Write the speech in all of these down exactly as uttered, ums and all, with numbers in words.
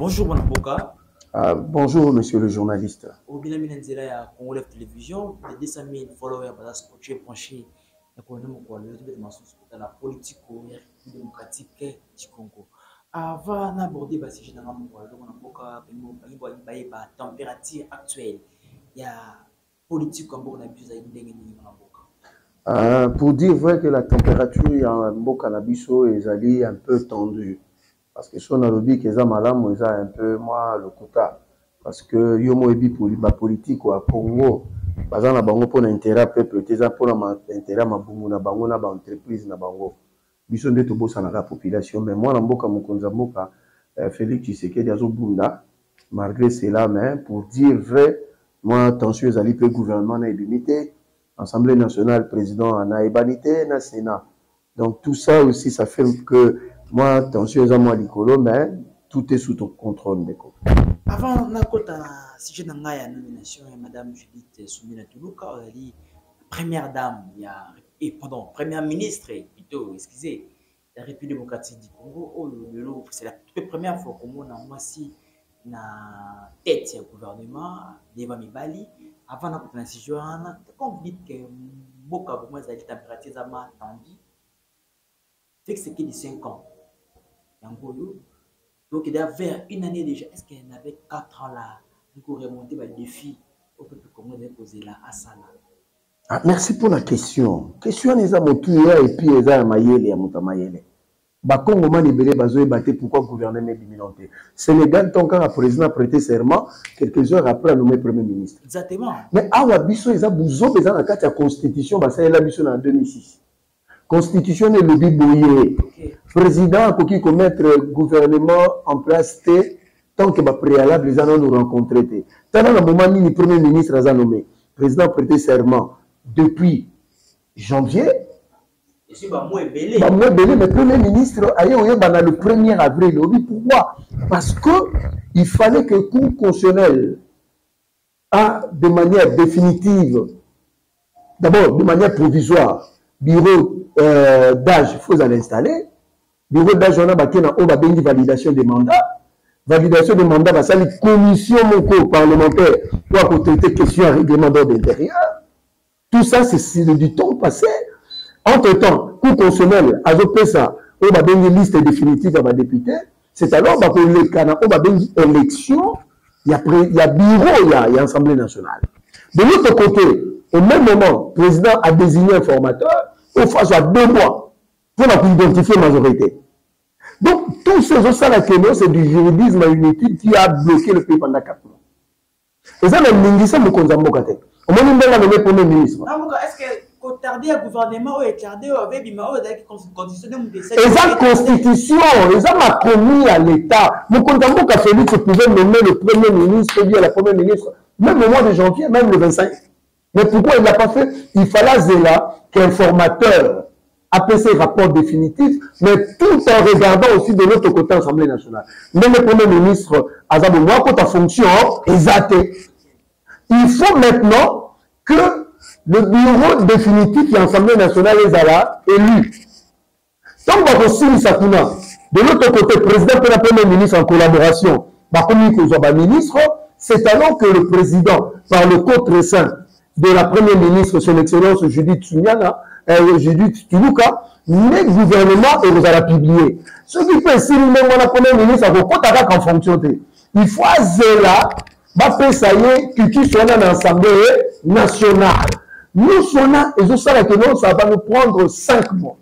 Bonjour, Manaboka. Euh, bonjour, monsieur le journaliste. Au Binami Nzela ya Congo Live Télévision, les deux cent mille followers bala scotché branché ya ko nemo ko le de masus dans la politique démocratique du Congo. Avant d'aborder ba sujet na mo ko donc Manaboka bimo bimo ba température actuelle ya politique Congo na biso za ndenge ni Manaboka. Euh, pour dire vrai que la température en Mboka na biso est allée un peu tendue. Parce que si on a le dit que ça malam, ça un peu moi le quota. Parce que yo mo ebi pour la politique au Congo, bazan na bango pour l'intérêt peuple, teza pour l'intérêt ma bungu na bango na ba entreprise na bango. Biso nde to bossa na la population, mais moi na Mboka Mokonza Mboka, Félix Tshisekedi azo bunda. Malgré cela, mais pour dire vrai, moi attention les alliés gouvernement na limité, Assemblée nationale, président en a ébalité, na Sénat. Donc tout ça aussi, ça fait que moi, attention, les amours à mais tout est sous ton contrôle. Avant, on a un sujet de la nomination de Mme Judith Soumina Toulouka, première dame, et pardon, première ministre, plutôt, excusez, de la République démocratique du Congo. C'est la toute première fois que nous avons aussi la tête du gouvernement, Deva Mibali. Avant, on a un sujet, on a dit que beaucoup de gens ont été températures attendues. Fait que c'est qu'il y a cinq ans. Donc, il y a vers une année déjà, est-ce qu'il y en avait quatre ans là, nous avons remonté le défi au peuple congolais posé là à ça là. Ah, merci pour la question. Question les amotuya et puis les amayele et amutamayele. Bakongo manibele bazoé batté pourquoi gouverner mes diminautés. Sénégal, tant qu'un président a prêté serment, quelques heures après a nommé premier ministre. Exactement. Mais awa biso ils a bouzo besoin dans la constitution, bah ça est la mission en deux mille six. Constitution est le bibouillé. Président qui commettre le gouvernement en place tant que le préalable les gens nous rencontrés. Tant que le moment où le premier ministre a nommé, le président a prêté serment depuis janvier. Et si bah moi belé. Bah moi belé, mais le premier ministre a eu le premier avril. Pourquoi? Parce que il fallait que le Cour constitutionnelle a de manière définitive, d'abord de manière provisoire, bureau Euh, d'âge, il faut l'installer. Bureau d'âge, on a une validation des mandats. Validation des mandats, c'est une commission parlementaire pour traiter questions à règlement d'ordre intérieur. Tout ça, c'est du temps passé. Entre-temps, Cour constitutionnelle a fait ça, on a une liste définitive à ma députée. C'est alors qu'on a une élection, il y a bureau, il y a, il y a Assemblée nationale. De l'autre côté, au même moment, le président a désigné un formateur. Il faut à deux mois pour identifier la majorité. Donc, tous ces autres là c'est du juridisme à une étude qui a bloqué le pays pendant quatre mois. Et ça, même l'Indien, nous sommes en train au moins, nous avons le premier ministre. Est-ce que tarder au gouvernement ou tarder avec la constitution et la constitution, ils ont commis à l'État. Nous comptons qu'à Félix pouvait nommer le premier ministre, bien la première ministre, même au mois de janvier, même le vingt-cinq. Mais pourquoi il ne l'a pas fait? Il fallait là qu'un formateur appelle ses rapports définitifs, mais tout en regardant aussi de l'autre côté l'Assemblée nationale. Même le Premier ministre, Azaboumoua, quand ta fonction est athée. Il faut maintenant que le bureau définitif de l'Assemblée nationale est là, élu. Donc, on va aussi de l'autre côté, le président et le Premier ministre en collaboration, le ministre, c'est alors que le président, par le code très simple, de la première ministre, son excellence Judith Soumina, euh, Judith Toulouka, mais le gouvernement et vous allez publier. Ce qui fait si nous la première ministre, il faut pas qu'en fonction de. Il faut là, bah ça y est, que tu sois dans l'Assemblée nationale. Nous sommes là, et je sais que non, ça va nous prendre cinq mois.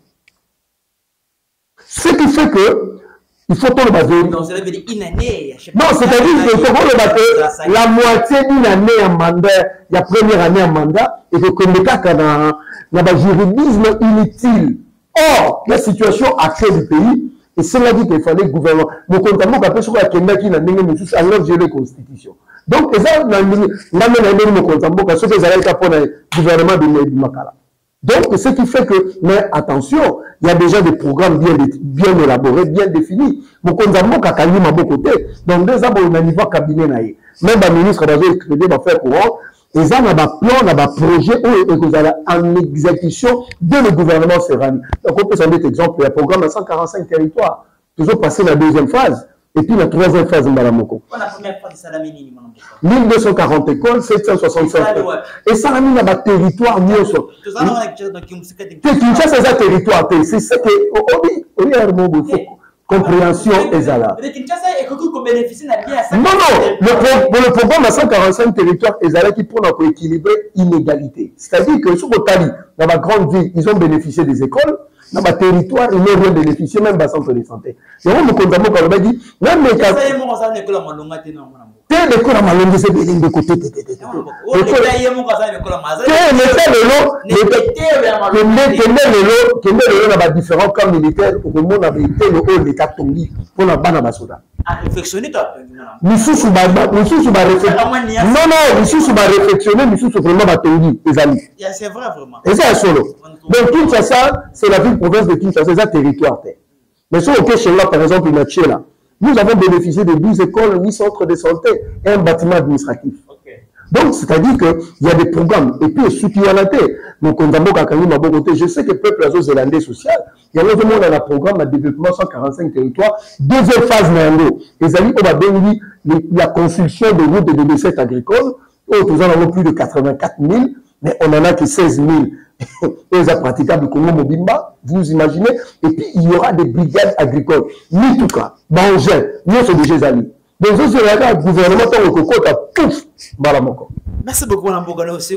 Ce qui fait que il faut qu'on le base. Non, ça veut dire une année. Non, c'est-à-dire qu'il faut qu'on le base la moitié d'une année en mandat, la première année en mandat, et que comme le cas dans le juridisme inutile. Or, la situation actuelle du pays, et c'est là qu'il fallait le gouvernement. Nous comptons qu'après, ce qu'on a qui n'a pas alors j'ai la constitution. Donc, et ça, nous comptons que ce que vous avez pour le gouvernement de Makala. Donc, ce qui fait que, mais attention, il y a déjà des programmes bien, bien élaborés, bien définis. Nous avons qu'à Kali à beaucoup côté. Donc, déjà, on a un niveau cabinet. Même le ministre va faire courant. Et ça, on a un plan, on a un projet en exécution de le gouvernement Serrani. Donc, on peut s'en mettre exemple. Il y a un programme à cent quarante-cinq territoires. Toujours passé la deuxième phase. et puis la troisième phase Mbalamoko. La première phase, c'est la mini. mille deux cent quarante écoles, sept cent soixante-cinq. Et ça a mis dans le territoire mieux. Kinshasa, c'est un territoire. C'est ce que. Oui, oui, compréhension et Zala. Non, non, le, pro, le programme à cent quarante-cinq territoires Ezala qui prend pour équilibrer l'inégalité. C'est-à-dire que sur le Tali, dans la grande ville, ils ont bénéficié des écoles. Dans le territoire, ils n'ont rien bénéficié, même dans le centre de santé. Et on me condamne quand on m'a dit, même les cas. L'école à Malongue, c'est bien de côté. Il y a différents camps militaires où le monde avait été le haut l'état tombé pour la banane à Soda. Réflexionner, toi. Nous sommes réflexionner. Non, non, nous sommes réflexionner, nous sommes vraiment battus. C'est vrai, vraiment. Et c'est un solo. Donc, Kinshasa, c'est la ville-province de Kinshasa, c'est un territoire. Mais sur le chez là, par exemple, il y a là. Nous avons bénéficié de douze écoles, huit centres de santé et un bâtiment administratif. Okay. Donc, c'est-à-dire qu'il y a des programmes. Et puis, ce qui y a la tête, donc, on a beaucoup je sais que le peuple azо-zélandais social, il y a notamment dans le programme de développement cent quarante-cinq territoires, deuxième phase Nando. Les amis, on va bénir la construction de routes et de recettes agricoles. Nous en avons plus de quatre-vingt-quatre mille, mais on n'en a que seize mille. Et les praticables comme Mobimba, vous imaginez, et puis il y aura des brigades agricoles. Ni tout cas, Banger, nous sommes déjà amis. Donc, je suis là, le gouvernement, le coco, tu as pouf, Balamoko. Merci beaucoup, Mme aussi,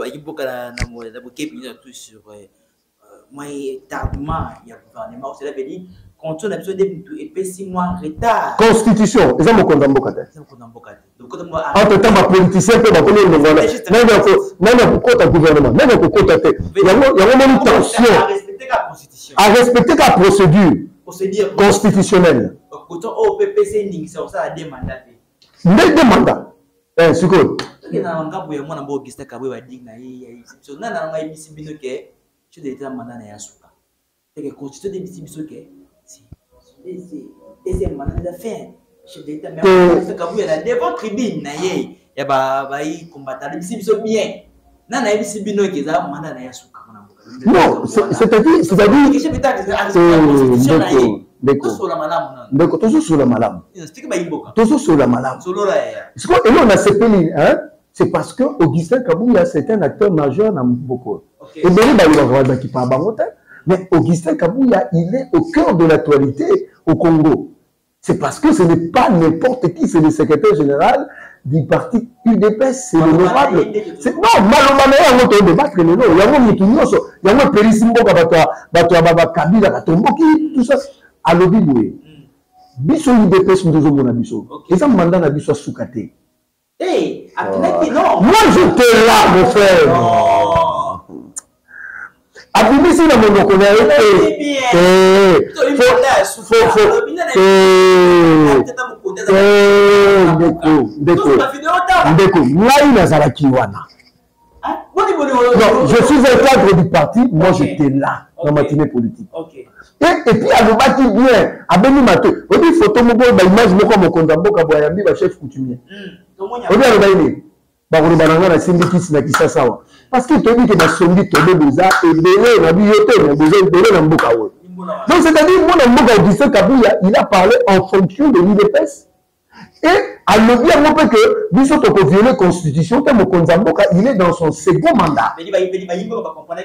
sur moi, tardement, il y a le gouvernement, cela veut dire, quand on a besoin de six mois en retard. Constitution, ils ont mon compte en bocate. Entre temps, ma politicien peut m'appeler le gouvernement. Même pour compte gouvernement, même pour compte tête. Il y a une tension à respecter la procédure constitutionnelle. Autant au P P C, c'est ça, des mandats. Des mandats. Eh, c'est quoi? Il y a un gars qui a un peu de temps à dire, il y a un peu de temps je suis déjà mandat na yasuka. Et que constitution de Mississippi soke. Si. C'est un mandat d'affaires. Chef d'État mais c'est que vous la devant tribune na ye. Ya ba ba yi combattre Mississippi so bien. Na na Mississippi no ke za mandat na yasuka. Non, c'est-à-dire, c'est-à-dire. Chef d'État que la constitution na ye. D'accord. Sur la malam. D'accord, toujours sur la malam. Explique ba yimboka. Toujours sur la malam. Solo la ya. C'est quoi? Et là on a séparé, hein? C'est parce que Augustin Kabuya c'est un acteur majeur dans Mboko. Et bien, mais Augustin Kabuya, il est au cœur de l'actualité au Congo. C'est parce que ce n'est pas n'importe qui, c'est le secrétaire général du parti U D P S, c'est l'honorable. Non, malheureusement, il y a un débat, il y a un Moutounioso, il y a un Périssimbo, Kabila, tout ça. À l'Obiboué, Bisso U D P S, nous devons la Bisso. Et ça, mandat la Bisso Soukate. Hey, non. Moi, j'étais là, mon frère. Non. Abimisi na mon connaît. Eh. Faut faut faut. Eh. Ndeko, ndeko. Ndeko, moi nazalaki wana. Non, je suis un cadre du parti, moi j'étais là dans la matinée politique. Et, et puis, à l'obaki bien, à Beni Mato, on dit photo, mon boy, image, mon comme mon condambo, Kaboyambi, ma chef coutumier. On dit à l'obaki, Barobananga, la syndiciste, na Kisasawa. Parce que tu dis que ma sondi, tu es déjà, et Bélé, la bibliothèque, on a besoin de Bélé dans Mbokawa. Donc, c'est-à-dire, moi, dans Mboka, Augustin Kabouya, il a parlé en fonction de l'U D P S. Et à l'objet, on peut que, vu que tu as violé la constitution, il est dans son second mandat. Mais il va comprendre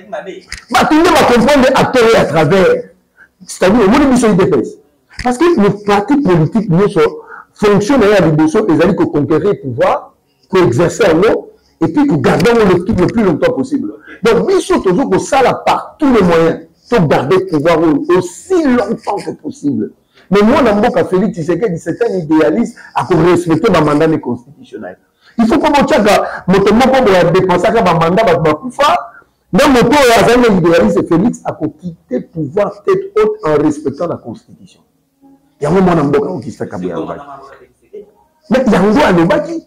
à tort et à travers. C'est-à-dire, au moins, il U D P S. Parce que le parti politique, fonctionne à l'immotion, ils allaient conquérir le pouvoir, pour exercer en haut, et puis pour garder le truc le plus longtemps possible. Donc, bien sûr, toujours que ça, par tous les moyens, pour garder le pouvoir aussi longtemps que possible. Mais moi, dans mon cas, Félix Tshisekedi, c'est un idéaliste à respecter ma mandat constitutionnel. Il faut que mon tchaga, mon témoin, pour dépenser ma mandat, ma koufa, dans mon tour, un idéaliste, Félix a quitté le pouvoir tête haute en respectant la constitution. Il y a un moment dans mon cas qui s'est câblé. Mais il y a un moment dans qui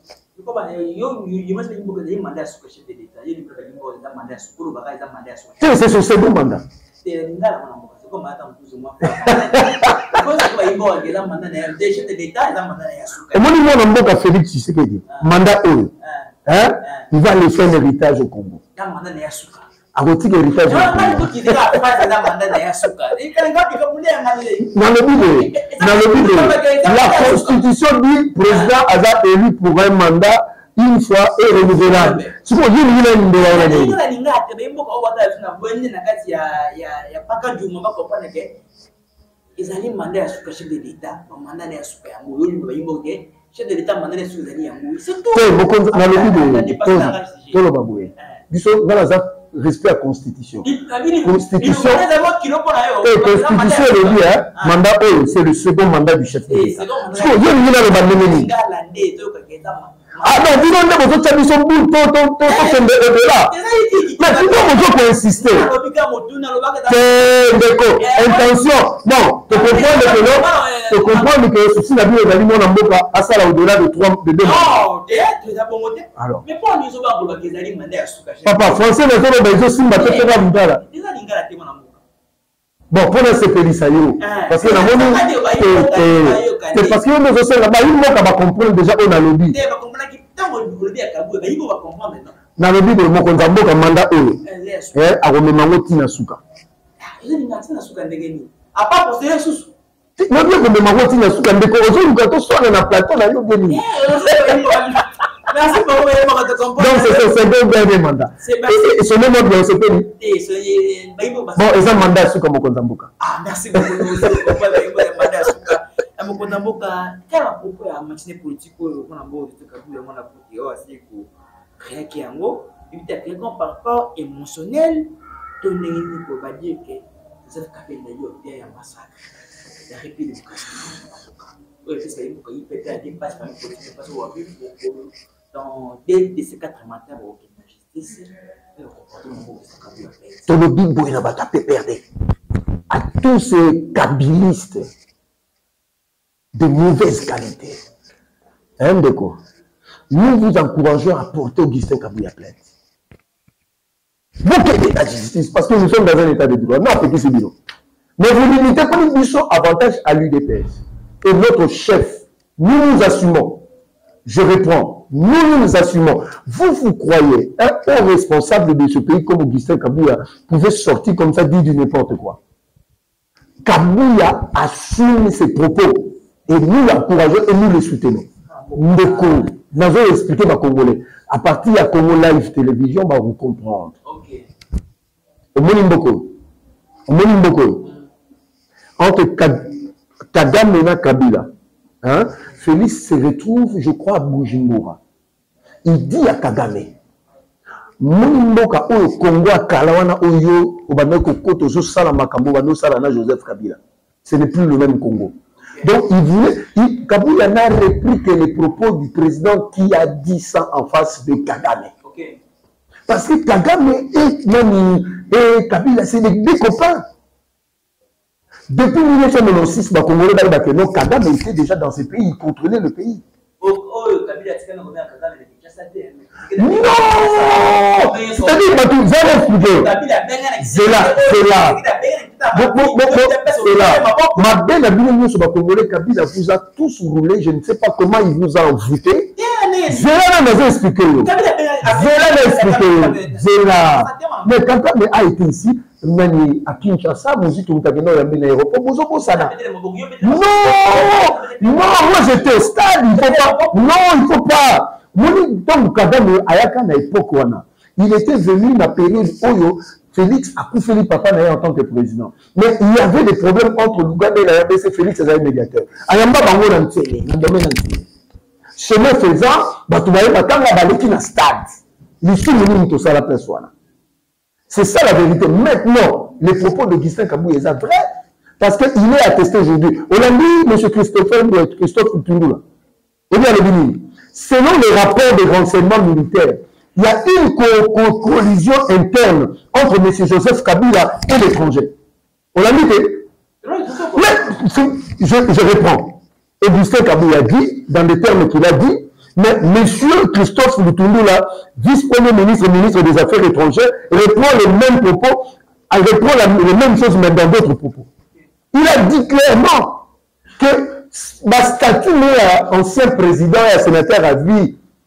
c'est son second mandat. Et moi, je ne sais Félix Tshisekedi, mandat haut. Il va laisser un héritage au Congo. à votre héritage. Dans le but, dans le but, la Constitution dit président a élu pour un mandat une fois et renouvelable. Si vous dites qu'il y a une ils allaient demander à ce que chef de l'État, mandat à ce que chef de l'État mandat à ce que c'est tout. Dans le but de tout le baboué. Disons dans la respect à la Constitution. Constitution. Et Constitution le dit hein, mandat E, c'est le second mandat du chef de l'État. Si vous dites qu'il y a le bandemeni. Ah non, dis donc, vous avez son bout, ton, ton, ton, ton, de là. Mais pourquoi vous pouvez insister? D'accord. Intention. Bon, tu comprends que non, tu comprends que si la vie est allée, mon amour, à ça, au-delà de trois, de deux. Non, tu es bon. Alors. Mais pourquoi nous sommes pas les alliés mandés à Souka? Papa, français, les autres, mais ils sont battus pour la vie là. Bon, pour la C P I, ça y est. Parce que la monnaie, c'est parce que nous aussi là-bas, il faut qu'on va comprendre déjà on a lobby. Na lobby de mon compte à mandat eux. Eh, à remémorer Tina Souka. À part pour ces sous. Non, non, remémorer Tina Souka. Mais quand on quand on sort dans la plateau, là, il y a des lignes. Merci beaucoup, donc c'est le second dernier mandat. Et ce même mot, c'est quoi? Bon, ils ont mandat sur comme Mokonzamboka. Ah, merci beaucoup. Mandat sur Mokonzamboka. Quel propos à machine politique pour le Mbo de Kabou, on a pour aussi pour rien qui en haut. Il y a quelqu'un par rapport émotionnel. Ton ennemi pour pas dire que vous avez capé d'ailleurs derrière un massacre. La République de oui, c'est ça, il faut qu'il peut être des passes par une politique parce qu'on a vu dans des de ces quatre matins au la justice, le comportement de ce Tout le big boy n'a pas tapé perdu. À tous ces kabilistes de mauvaise qualité, hein, Deko, nous vous encourageons à porter Augustin Kabouya plainte. Vous qui êtes la justice, parce que nous sommes dans un état de droit, non, petit c'est bien. Mais vous limitez pas une mission avantage à l'U D P S. Et notre chef, nous nous assumons. Je reprends, nous nous assumons. Vous, vous croyez, un haut responsable de ce pays comme Augustin Kabouya pouvait sortir comme ça, dire du n'importe quoi. Kabouya assume ses propos et nous l'encourageons et nous le soutenons. Ndeko, nous avons expliqué ma Congolais. À partir de Congo Live Télévision, on va vous comprendre. Ok. Au Monimboko, au Monimboko, entre Kagame et Kabila, hein, Félix se retrouve, je crois, à Bujumbura. Il dit à Kagame, Monimboko au Congo, à Kalawana, Oyo, au Banoko Koto, Sala Makambo, Bano Salana, Joseph Kabila. Ce n'est plus le même Congo. Donc, il voulait, il, Kabila n'a repris que les propos du président qui a dit ça en face de Kagame. Okay. Parce que Kagame et, Nani, et Kabila, c'est des, des copains. Depuis mille neuf cent quatre-vingt-six, Kagame était déjà dans ce pays, il contrôlait le pays. Non! C'est-à-dire, vous allez expliquer. C'est là, c'est là. C'est là. Ma belle amie, sur Congolais, Kabila vous a tous roulé, je ne sais pas comment il vous a envoûté. Zéla n'a pas expliqué. Zéla n'a expliqué. Zéla. Mais quand Kabila a été ici, Nani à Kinshasa, vous dites que vous avez un aéroport, vous avez ça. Non! Non, moi j'étais au stade, il ne faut pas. Non, il ne faut pas. Donc, Kagame, à l'époque, il était venu dans la période où Félix a coupé le papa en tant que président. Mais il y avait des problèmes entre l'Ouganda et la R D C, Félix est un médiateur. Ayamba Bango dans le télé, dans le domaine entier. Chemin faisant, tu vas aller dans le stade. L'issue de tout ça, la personne. C'est ça la vérité. Maintenant, les propos d'Augustin Kabouya sont vrais. Parce qu'il est attesté aujourd'hui. On a dit, M. Christophe, Christophe Tundula. Eh bien, le Bénin. Selon les rapports de renseignement militaire, il y a une co co collision interne entre M. Joseph Kabila et l'étranger. On l'a dit que... Mais, je, je reprends. Augustin Kabila dit, dans les termes qu'il a dit, mais M. Christophe Lutundula, vice-premier ministre, ministre des Affaires étrangères, reprend les mêmes propos, elle reprend la, les mêmes choses, mais dans d'autres propos. Il a dit clairement que ma statut ancien président et sénateur à vie,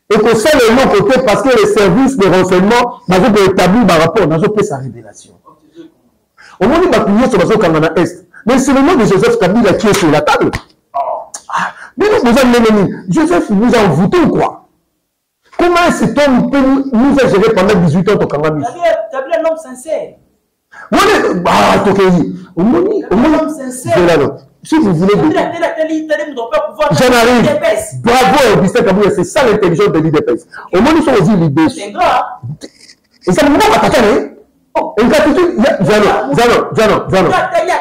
Et que ça, le long côté, parce que les services de renseignement, ils ont établi par rapport, ils ont fait sa révélation. Au moment où ils ont appuyé sur le Kangana Est, mais c'est le nom de Joseph Kabila qui est sur la table. Ah, mais nous, vous avez Joseph vous a envoûté ou quoi? Comment cet homme peut nous, nous a géré pendant dix-huit ans au Kangana? Kabila est un homme sincère. Oui, ah, Tokéi. Au moment où, homme sincère. Si vous voulez. J'en arrive. Bravo, Augustin Kabila, c'est ça l'intelligence de l'I D P S. Au moment où ils sont aussi l'idée. C'est grave. Et ça ne va pas t'attaquer. Une gratitude. Zano, Zano, Zano, Zano.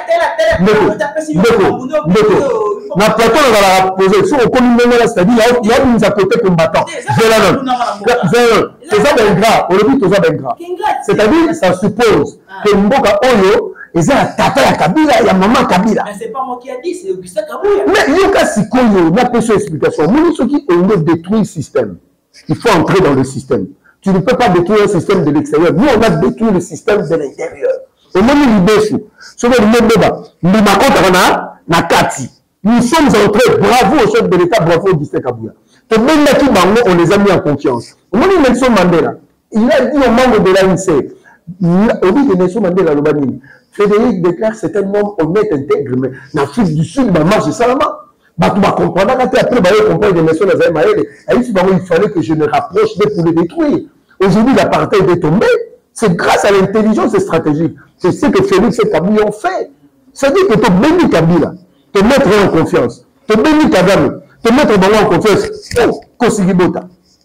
Ndeko, Ndeko. Na plateau, on va la poser. Si on connaît même là, c'est-à-dire, il y a une à côté combattant. Zano. Zano. C'est ça, ben gras. On le dit, c'est ça, ben gras. C'est-à-dire, ça suppose que Mboka Oyo, et c'est la tata ya Kabila, ya maman Kabila. Mais c'est pas moi qui a dit, c'est Augustin Kabila. Mais il y a si on n'a pas cette explication. Moi, ceux qui ont détruit le système, il faut entrer dans le système. Tu ne peux pas détruire un système de l'extérieur. Nous, on a détruit le système de l'intérieur. Au moment où il baisse, sur le même débat, nous na Kati. Nous sommes entrés, bravo au chef de l'État, bravo Augustin Kabila. On les a mis en confiance. Au moment où Nelson Mandela, il a dit aux membres de l'A N C, au dit de Nelson Mandela, Frédéric déclare c'est un homme honnête, intègre, mais en Afrique du Sud, il marche seulement. Tu vas comprendre, après, il va comprendre des nations il fallait que je me rapproche d'eux pour les détruire. Aujourd'hui, l'apartheid est tombé. C'est grâce à l'intelligence stratégique. C'est ce que Félix et Kabila ont fait. C'est-à-dire que tu bénis Kabila, te mettre en confiance, te bénis Kagame, te mettre en confiance. Oh, Kosigibota.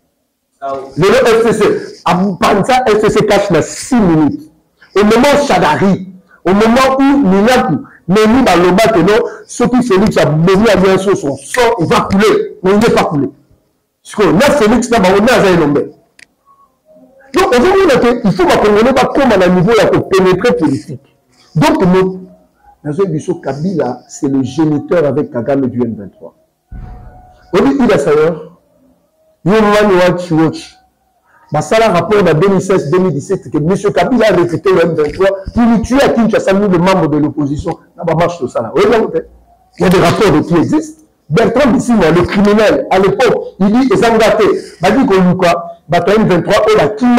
Le F C C, à Panza, F C C cache dans six minutes. Au moment où Chadari, au moment où Minaku, Meni Baloba, que non, ce qui Félix a béni à bien sûr son sang, il va couler, mais il n'est pas coulé. Parce que là, Félix n'a pas de donc, aujourd'hui, il faut qu'on pas comme à un niveau de pénétrer politique. Donc, nous, dans Kabila, c'est le géniteur avec Kagame du M vingt-trois. Aujourd'hui, il a d'ailleurs, Human Rights Watch, ça a un rapport de deux mille seize deux mille dix-sept que M. Kabila a recruté le M vingt-trois pour nous tuer à Kinshasa, nous, les membres de l'opposition. Il y a des rapports de qui existent. Bertrand Bissima, le criminel, à l'époque, il dit, et ça me gâte, il dit que Luka, M vingt-trois, il a Kima,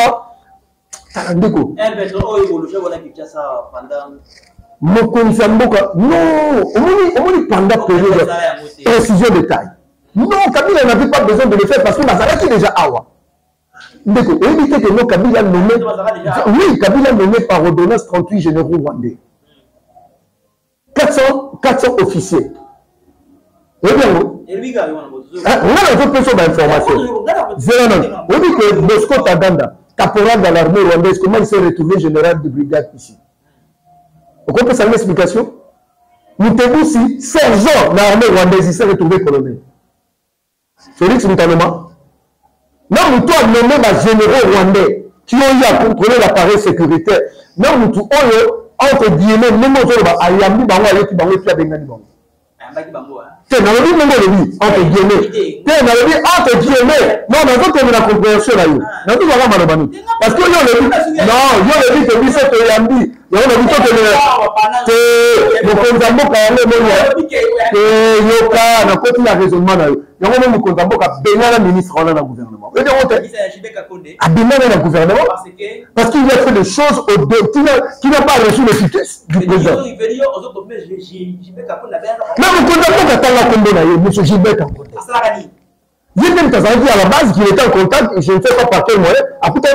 M vingt-trois, il a Kinshasa pendant. Mokonisa Mboka, non, on dit pendant période, précision de taille. Non, Kabila n'avait pas besoin de le faire parce que Mazaraki est déjà Awa. Donc, on dit que non, Kabila nommé, oui, Kabila nommé par ordonnance trente-huit généraux rwandais. quatre cents officiers. Et bien, on a un peu d'informations. On dit que Bosco Taganda, caporal dans l'armée rwandaise, comment il s'est retrouvé général de brigade ici? Vous comprenez ça, l'explication? Moutebusi, sergent dans l'armée rwandaise, il s'est retrouvé colonel. Félix Moutanoma. Non, Moutou a nommé les généraux rwandais qui ont eu à contrôler l'appareil sécuritaire. Non, Moutou, entre guillemets, même aux autres, il y a mis dans le qui a des gens. C'est dans le but de entre guillemets. C'est dans le but entre guillemets. Non, dans votre la compréhension là. Dans tout va mal au parce que yo le dit non, yo le dit que lui c'est que yambi. Yo le dit que le le konzambo ka le mo que yo ka na côté la raisonnement là. Yo mo konzambo ka benala ministre dans le gouvernement. Et donc a benala dans le gouvernement parce qu'il a fait des choses au deux qui n'a pas reçu le ficus du président. Vous comprenez pas la combo M. Gilbert en contact. Il même à la base qu'il était en contact, je ne sais pas par quel moyen. Après,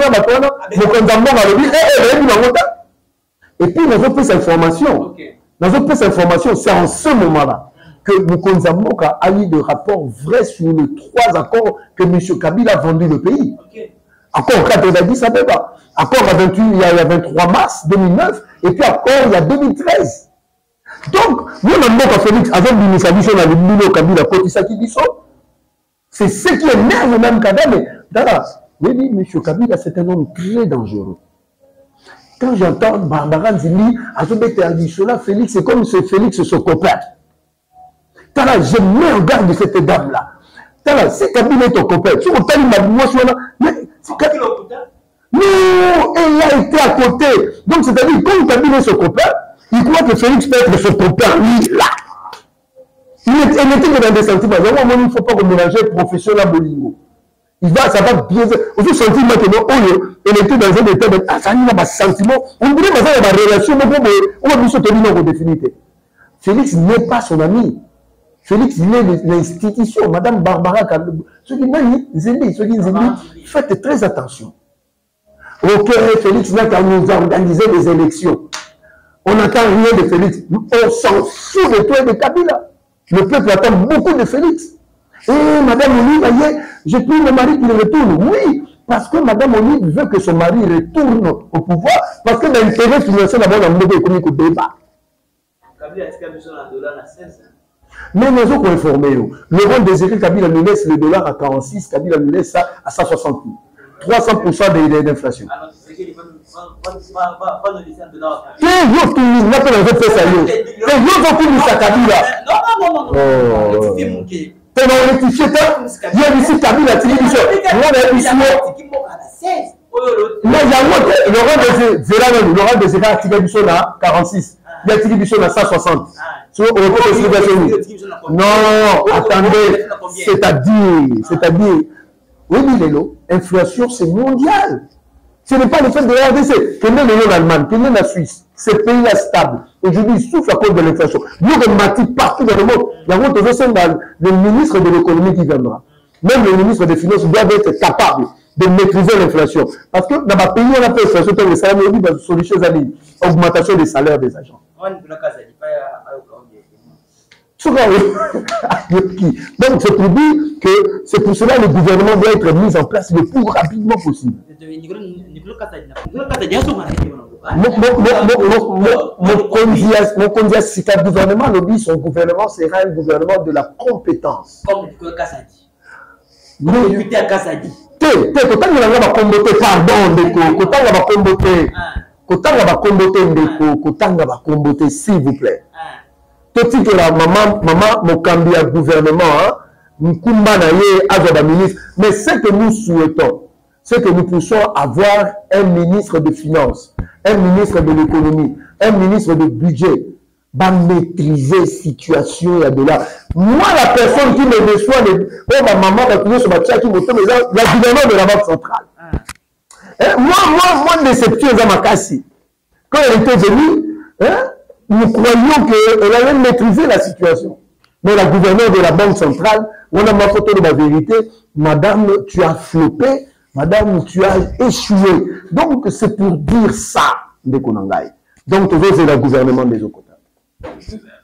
et puis, dans notre presse information, dans notre presse information, c'est en ce moment-là que Mokonza Mboka a eu des rapports vrais sur les trois accords que M. Kabila a vendu le pays. Accord quatre-vingt-dix, ça ne peut pas. Accord à vingt-huit, il y a vingt-trois mars deux mille neuf, et puis accord il y a deux mille treize. Donc, nous, notre Félix, avec l'initialisation de l'Union Kabila, c'est ce qui énerve même Kagame. Mais M. Kabila, c'est un homme très dangereux. Quand j'entends Barbara Nzili, là, Félix, c'est comme si Félix se copain. Je mets en garde de cette dame-là. C'est Kabila est ton copain. Tu vois, mais c'est Kabila. Non, elle a été à côté. Donc, c'est-à-dire, comme Kabila est son copain, il croit que Félix peut être son copain, lui, là. Il n'était que dans des sentiments. Il ne faut pas mélanger professionnel à Bolingo. Il va, ça va bien. Vous sentez maintenant, oh, elle était dans un état de, ah, ça n'y a pas de sentiment. On dirait que ça y a des relations, mais on va nous sauter dans définité. Félix n'est pas son ami. Félix, il est l'institution. Madame Barbara, ce qui dit, faites très attention. Ok, Félix n'a qu'à nous organiser des élections. On n'attend rien de Félix. On s'en fout de toi et de Kabila. Le peuple attend beaucoup de Félix. Et Madame Olive, voyez, j'ai pris mon mari qui retourne. Oui, parce que Madame Olive veut que son mari retourne au pouvoir, parce que l'intérêt financier d'abord dans le monde économique au débat. Kabila, est-ce qu'il y a besoin d'un dollar à seize? Mais nous avons informé. Laurent Désiré Kabila nous laisse le dollar à quarante-six, Kabila nous laisse ça à cent soixante mille. trois cents pour cent d'inflation. Alors, c'est qu'il va nous laisser un dollar. Qu'est-ce que tu nous as fait ça? Qu'est-ce que tu nous as Kabila? Non, non, non, non. Tu fais mon quai. Tu as rectifié ça? Il y a ici Kabila, tu dis que moi, ici. Mais il y a Laurent Désiré, Laurent Désiré a tiré du son à quarante-six. Il a tiré du son à cent soixante. Non, attendez, c'est-à-dire, c'est-à-dire, oui, mais Lélo, inflation, c'est mondial. Ce n'est pas le fait de la R D C. Quel est le en Allemagne, quel est la Suisse? Ces pays-là stables. Aujourd'hui, ils souffrent à cause de l'inflation. Nous, on partout dans le monde. Il y a le ministre de l'économie qui viendra. Même le ministre des Finances doit être capable de maîtriser l'inflation. Parce que dans ma pays, on a fait l'inflation, les salaires, on dit, sur les choses à dire, augmentation des salaires des agents. Donc c'est pour dire que c'est pour cela que le gouvernement doit être mis en place le plus rapidement possible. Mon candidat, si le gouvernement le dit, son gouvernement sera un gouvernement de la compétence. Comme le Kassadi. Comme le député à Kassadi. Pardon, s'il vous plaît. Tout que la maman, maman, mon candidat gouvernement, ministre, mais ce que nous souhaitons, c'est que nous puissions avoir un ministre de finances, un ministre de l'économie, un ministre de budget, va maîtriser la situation et de là. Moi, la personne qui me reçoit, oh, ma maman va trouver sur ma tchèque, la gouvernement de la Banque centrale. Moi, moi, moi, déception, dans ma casse. Quand elle était venue, hein, nous croyons qu'elle allait maîtriser la situation. Mais la gouverneure de la Banque centrale, on a ma photo de la vérité, madame, tu as floppé, madame, tu as échoué. Donc, c'est pour dire ça, de Konangai. Donc, c'est le gouvernement des Okota.